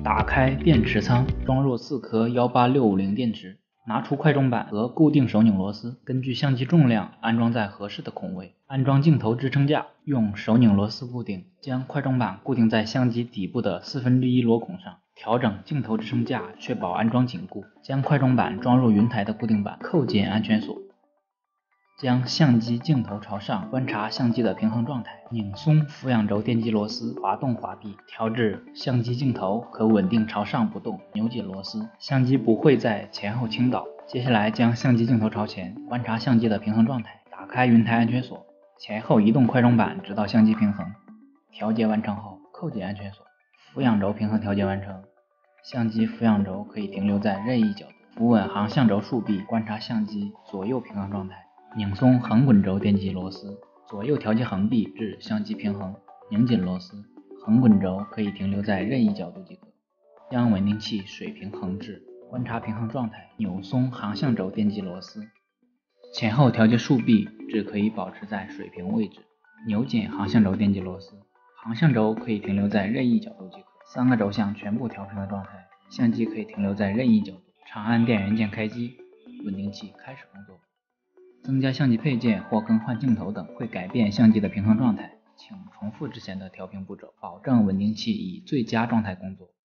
打开电池仓，装入4颗18650电池，拿出快充板和固定手拧螺丝，根据相机重量安装在合适的孔位，安装镜头支撑架，用手拧螺丝固定，将快充板固定在相机底部的1/4螺孔上，调整镜头支撑架，确保安装紧固，将快充板装入云台的固定板，扣紧安全锁。将相机镜头朝上，观察相机的平衡状态，拧松俯仰轴电机螺丝，滑动滑臂，调至相机镜头可稳定朝上不动，扭紧螺丝，相机不会在前后倾倒。接下来将相机镜头朝前，观察相机的平衡状态，打开云台安全锁，前后移动快充板直到相机平衡。调节完成后，扣紧安全锁，俯仰轴平衡调节完成，相机俯仰轴可以停留在任意角度，扶稳航向轴竖臂，观察相机左右平衡状态。拧松横滚轴电机螺丝，左右调节横臂至相机平衡，拧紧螺丝，横滚轴可以停留在任意角度即可。将稳定器水平横置，观察平衡状态，扭松航向轴电机螺丝，前后调节竖臂至可以保持在水平位置，扭紧航向轴电机螺丝，航向轴可以停留在任意角度即可。3个轴向全部调平的状态，相机可以停留在任意角度。长按电源键开机，稳定器开始工作。增加相机配件或更换镜头等会改变相机的平衡状态，请重复之前的调平步骤，保证稳定器以最佳状态工作。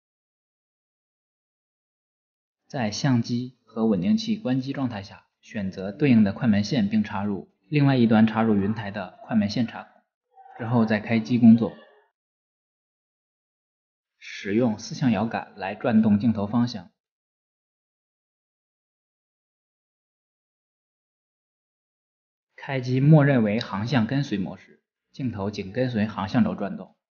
在相机和稳定器关机状态下，选择对应的快门线并插入，另外一端插入云台的快门线插孔，之后再开机工作。使用4项摇杆来转动镜头方向。开机默认为航向跟随模式，镜头仅跟随航向轴转动。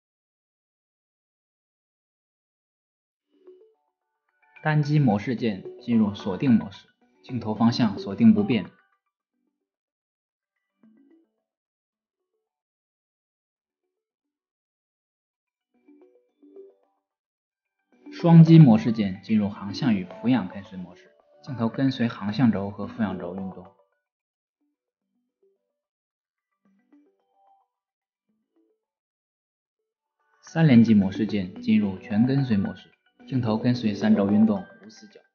单机模式键进入锁定模式，镜头方向锁定不变。双机模式键进入航向与俯仰跟随模式，镜头跟随航向轴和俯仰轴运动。3连击模式键进入全跟随模式，镜头跟随3轴运动，无死角。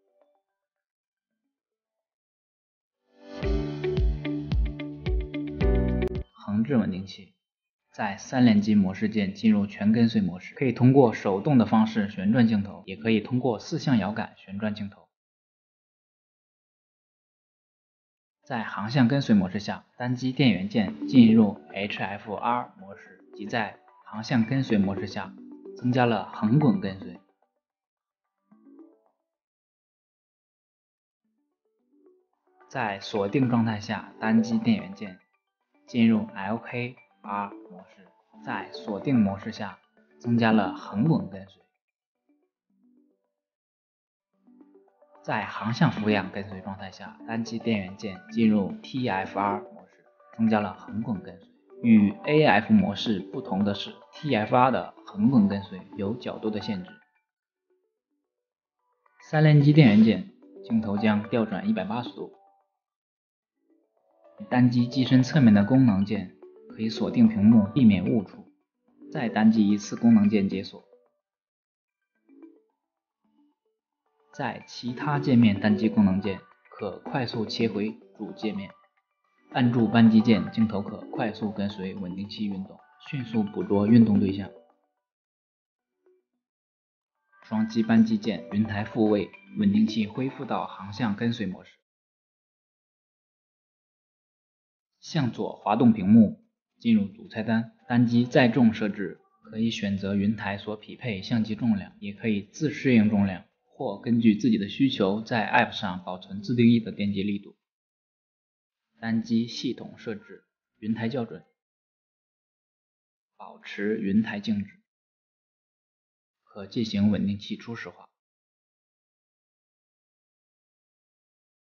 横置稳定器，在3连击模式键进入全跟随模式，可以通过手动的方式旋转镜头，也可以通过4项摇杆旋转镜头。在航向跟随模式下，单击电源键进入 HFR 模式，即在航向跟随模式下增加了横滚跟随。在锁定状态下，单击电源键进入 LKR 模式，在锁定模式下增加了横滚跟随。在航向俯仰跟随状态下，单击电源键进入 TFR 模式，增加了横滚跟随。与 AF 模式不同的是， TFR 的横滚跟随有角度的限制。3连击电源键，镜头将调转180度。单击机身侧面的功能键可以锁定屏幕，避免误触。再单击一次功能键解锁。在其他界面单击功能键，可快速切回主界面。按住扳机键，镜头可快速跟随稳定器运动，迅速捕捉运动对象。双击扳机键，云台复位，稳定器恢复到航向跟随模式。向左滑动屏幕，进入主菜单，单击载重设置，可以选择云台所匹配相机重量，也可以自适应重量，或根据自己的需求在 App 上保存自定义的电击力度。单击系统设置，云台校准，保持云台静止，可进行稳定器初始化。